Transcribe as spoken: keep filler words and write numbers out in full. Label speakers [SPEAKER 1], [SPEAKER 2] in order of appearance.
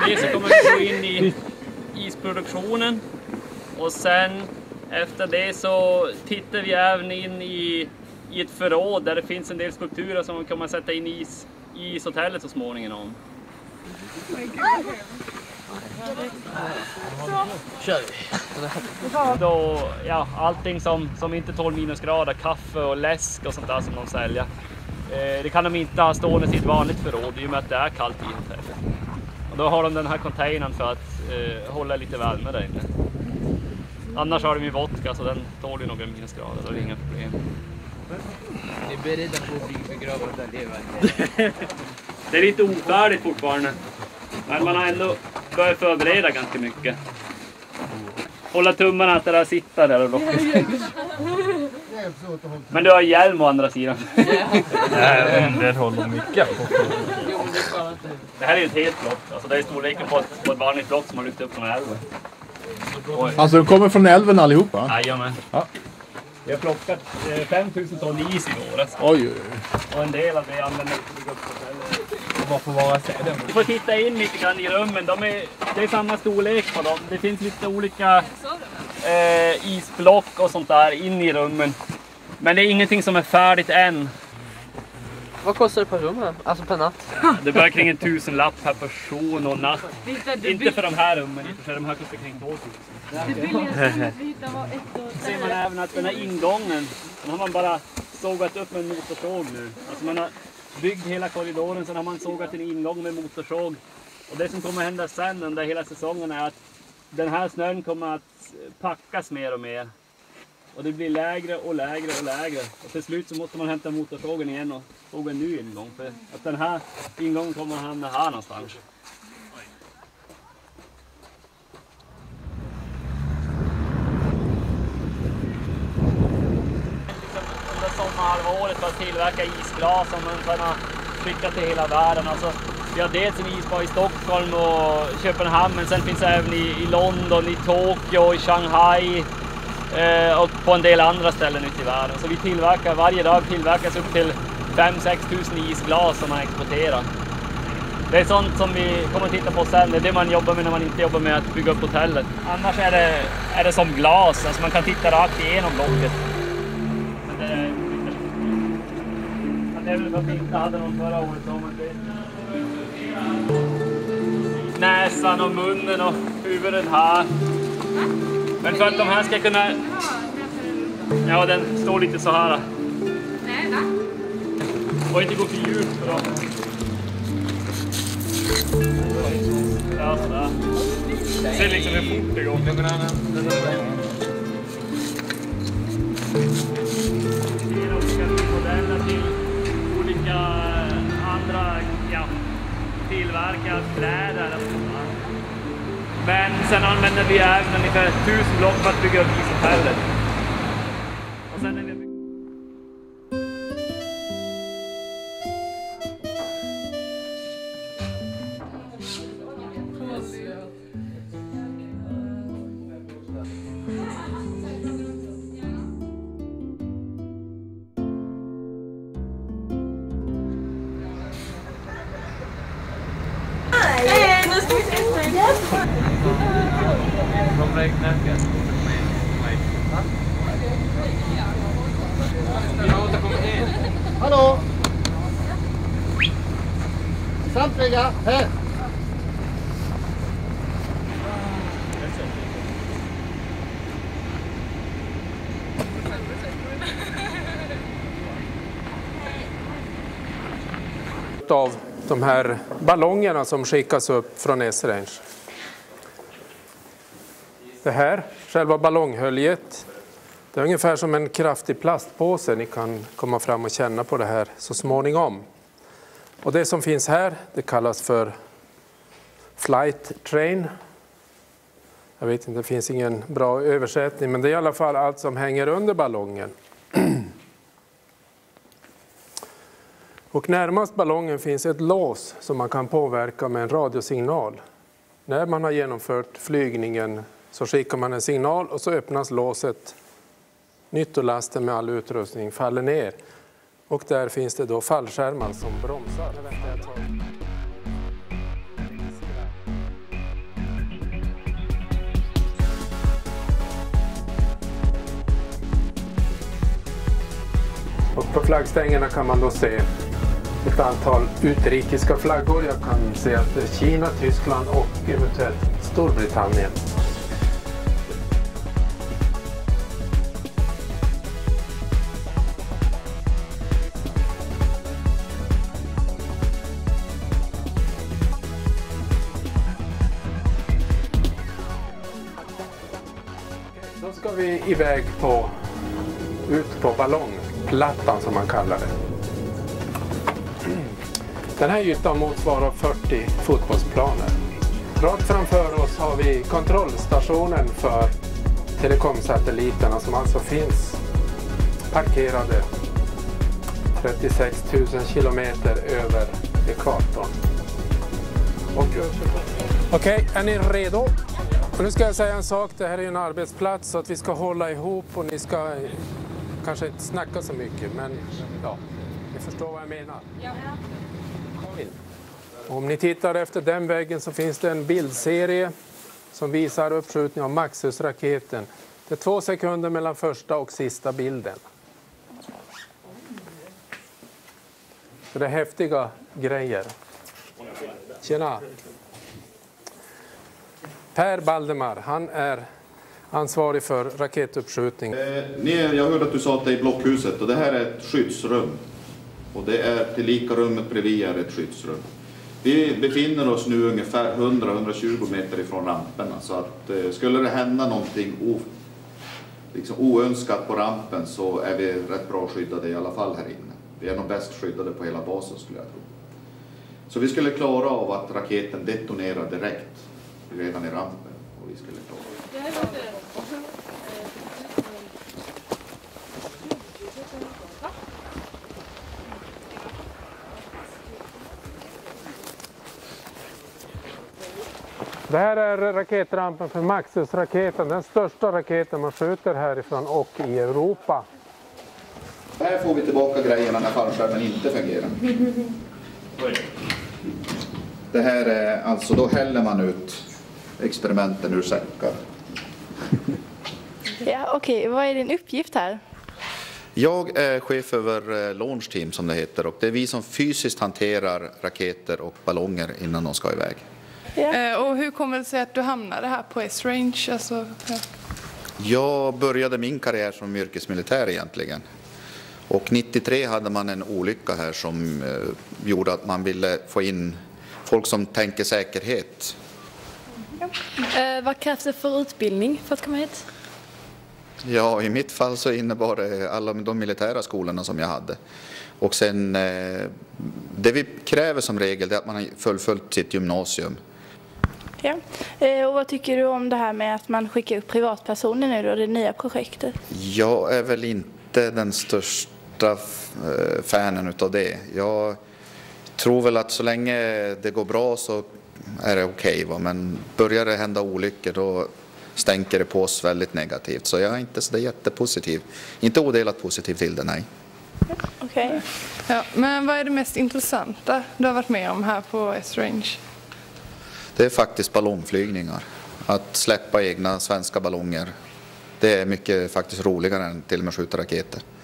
[SPEAKER 1] efter det så kommer vi gå in i isproduktionen. Och sen efter det så tittar vi även in i, i ett förråd där det finns en del skulpturer som vi kommer att sätta in i is, i ishotellet så småningom.
[SPEAKER 2] Kör vi.
[SPEAKER 1] Då, ja, allting som, som inte tål minusgrader, kaffe och läsk och sånt där som de säljer. Eh, det kan de inte ha stående i ett vanligt förråd i och med att det är kallt i hotellet. Och då har de den här containern för att eh, hålla lite värme där inne. Annars har de ju vodka så den tål ju några minusgrader, så det är inga problem.
[SPEAKER 2] Ni är beredda på att bli begravda där lever.
[SPEAKER 1] Det är lite ofärdigt fortfarande. Men man har ändå börjat förbereda ganska mycket. Hålla tummarna att det där sitter där och lockar. Men du har hjälm å andra sidan.
[SPEAKER 3] Nej, det håller mycket på.
[SPEAKER 1] Det här är ju ett helt block. Alltså det är storleken på ett, på ett vanligt block som har lyft upp från älven.
[SPEAKER 4] Alltså de kommer från älven allihopa?
[SPEAKER 1] Jajamän.
[SPEAKER 4] Ja.
[SPEAKER 1] Vi har plockat eh, fem tusen ton is i våras.
[SPEAKER 4] Oj, oj, oj.
[SPEAKER 1] Och en del av det använder vi för att bygga upp hotellet.
[SPEAKER 3] Vad får vara sedan?
[SPEAKER 1] Du får titta in lite grann i rummen. De är, det är samma storlek på dem. Det finns lite olika eh, isblock och sånt där in i rummen. Men det är ingenting som är färdigt än.
[SPEAKER 2] Vad kostar det per rum här? Alltså per natt?
[SPEAKER 1] Det börjar kring en tusen lapp per person och natt. Inte för de här rummen, inte för de här kostar kring två tusen.
[SPEAKER 5] Det billigaste vi hittade var ett år.
[SPEAKER 1] Ser man även att den här ingången, den har man bara sågat upp med en motorsåg nu. Alltså man har byggt hela korridoren, sen har man sågat en ingång med motorsåg. Och det som kommer hända sen under hela säsongen är att den här snön kommer att packas mer och mer. Och det blir lägre och lägre och lägre. Och till slut så måste man hämta motorsågen igen och såga en ny ingång. För att den här ingången kommer att hamna här någonstans. Under sommarhalvåret för att tillverka isglas som man kan skicka till hela världen. Alltså, vi har dels en isbar i Stockholm och Köpenhamn, men sen finns det även i, i London, i Tokyo, i Shanghai eh, och på en del andra ställen ute i världen. Så vi tillverkar, varje dag tillverkas upp till fem till sex tusen isglas som man exporterar. Det är sånt som vi kommer att titta på sen. Det är det man jobbar med när man inte jobbar med att bygga upp hotellet. Annars är det, är det som glas, alltså man kan titta rakt igenom blocket. Men det är, det är väl för att vi inte hade någon förra året. Så man näsan och munnen och huvudet här. Men för att de här ska kunna... Ja, den står lite så här.
[SPEAKER 5] Nej, va?
[SPEAKER 1] Och inte gå för djupt för dem. Ja, sådär. Se liksom hur fort det går. Vi ser olika modeller till olika andra, ja, tillverkade kläder. Men sen använder vi även ungefär tusen block för att bygga upp ishotellet. Och sen är vi...
[SPEAKER 4] Hallå! Samtliga, här!
[SPEAKER 6] Av de här ballongerna som skickas upp från S-Range. Det här, själva ballonghöljet, det är ungefär som en kraftig plastpåse. Ni kan komma fram och känna på det här så småningom. Och det som finns här, det kallas för flight train. Jag vet inte, det finns ingen bra översättning, men det är i alla fall allt som hänger under ballongen. Och närmast ballongen finns ett lås som man kan påverka med en radiosignal. När man har genomfört flygningen så skickar man en signal och så öppnas låset. Nyttolasten med all utrustning faller ner. Och där finns det då fallskärmar som bromsar. Och på flaggstängerna kan man då se ett antal utrikiska flaggor. Jag kan se att det är Kina, Tyskland och eventuellt Storbritannien. Då ska vi iväg på, ut på ballongplattan som man kallar det. Den här ytan motsvarar fyrtio fotbollsplaner. Rakt framför oss har vi kontrollstationen för telekomsatelliterna som alltså finns parkerade trettiosex tusen kilometer över ekvatorn. Okej, okay, är ni redo? Och nu ska jag säga en sak, det här är en arbetsplats så att vi ska hålla ihop och ni ska kanske inte snacka så mycket, men ja, ni förstår vad jag menar.
[SPEAKER 5] Ja.
[SPEAKER 6] Om ni tittar efter den väggen så finns det en bildserie som visar uppskjutning av Maxus-raketen. Det är två sekunder mellan första och sista bilden. Så det är häftiga grejer. Tjena! Per Baldemar, han är ansvarig för raketuppskjutning.
[SPEAKER 7] Eh, ni, jag hörde att du sa att det är i blockhuset och det här är ett skyddsrum. Och det är till lika rummet bredvid är ett skyddsrum. Vi befinner oss nu ungefär hundra till hundratjugo meter ifrån ramperna. Så att eh, skulle det hända någonting o, liksom oönskat på rampen så är vi rätt bra skyddade i alla fall här inne. Vi är nog bäst skyddade på hela basen skulle jag tro. Så vi skulle klara av att raketen detonerar direkt redan i rampen. Och vi skulle klara av det.
[SPEAKER 6] Det här är raketrampen för Maxus-raketen, den största raketen man skjuter härifrån och i Europa.
[SPEAKER 7] Här får vi tillbaka grejerna när fallskärmen inte fungerar. Det här är alltså, då häller man ut experimenten ur säckar.
[SPEAKER 8] Ja, okej. Okay. Vad är din uppgift här?
[SPEAKER 7] Jag är chef över launch team som det heter och det är vi som fysiskt hanterar raketer och ballonger innan de ska iväg.
[SPEAKER 9] Ja. Och hur kommer det sig att du hamnade här på Esrange? Alltså, ja.
[SPEAKER 7] Jag började min karriär som yrkesmilitär egentligen. Och nittiotre hade man en olycka här som eh, gjorde att man ville få in folk som tänker säkerhet.
[SPEAKER 8] Ja. Eh, vad krävs det för utbildning för att komma hit?
[SPEAKER 7] Ja, i mitt fall så innebar det alla de militära skolorna som jag hade. Och sen, eh, det vi kräver som regel är att man har fullföljt sitt gymnasium.
[SPEAKER 8] Ja. Eh, och vad tycker du om det här med att man skickar upp privatpersoner nu då, det nya projektet? Jag
[SPEAKER 7] är väl inte den största fanen utav det. Jag tror väl att så länge det går bra så är det okej, okay, men börjar det hända olyckor då stänker det på oss väldigt negativt. Så jag är inte så jättepositiv. Inte odelat positiv till det, nej.
[SPEAKER 9] Okej. Okay. Ja, men vad är det mest intressanta du har varit med om här på Esrange?
[SPEAKER 7] Det är faktiskt ballongflygningar. Att släppa egna svenska ballonger. Det är mycket faktiskt roligare än till och med skjuta raketer.